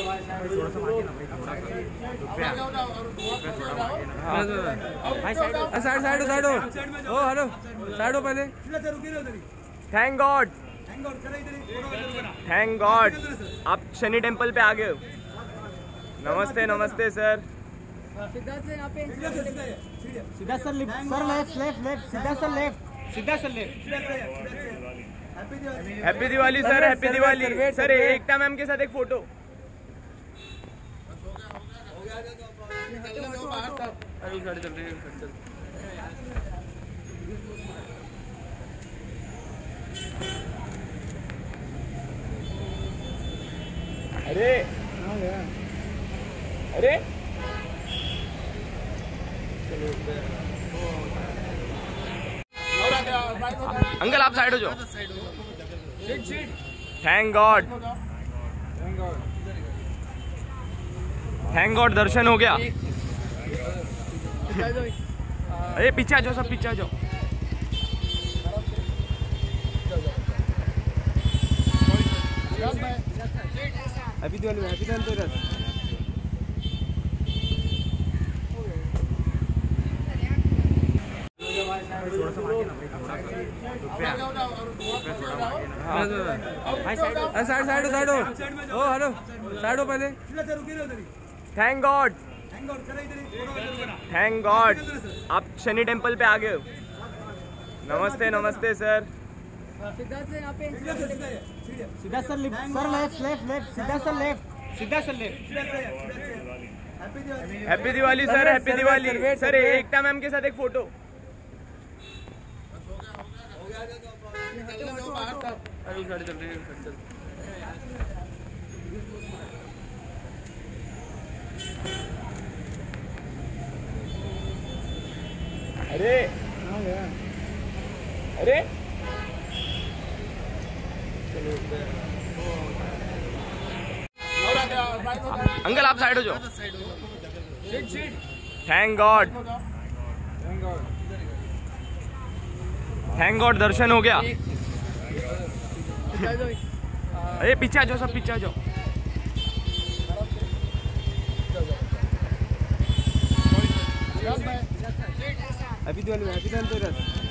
Side हो। ओ hello, side हो पहले। थैंक गॉड, थैंक गॉड आप शनि टेम्पल पे आ गए हो। नमस्ते नमस्ते सर। सिद्धार्थ से यहाँ पे सीधा सर, लेफ्ट लेफ्ट लेफ्ट, सीधा सर लेफ्ट, सीधा sir left. Happy Diwali sir, happy Diwali sir. Ekta ma'am के साथ एक फोटो। अरे अरे अंकल आप साइड हो जाओ। थैंक गॉड, थैंक गॉड दर्शन हो गया। अरे पीछे आ जाओ, सब पीछे आ जाओ। Happy Diwali, happy Diwali. Side हो। ओ हेलो, साइड हो पहले। थैंक गॉड, थैंक गॉड आप शनि टेम्पल पे आ गए हो। नमस्ते नमस्ते सर। सिद्धार्थ से यहाँ पे सीधा सर, लेफ्ट लेफ्ट लेफ्ट, सीधा सर लेफ्ट, सीधा sir left. Happy Diwali sir, happy Diwali sir. Ekta ma'am के साथ एक फोटो। अरे अरे अंकल आप साइड हो जाओ। थैंक गॉड, थैंक गॉड दर्शन हो गया। अरे पीछे आ जाओ, सब पीछे आ जाओ। Happy Diwali, happy Diwali.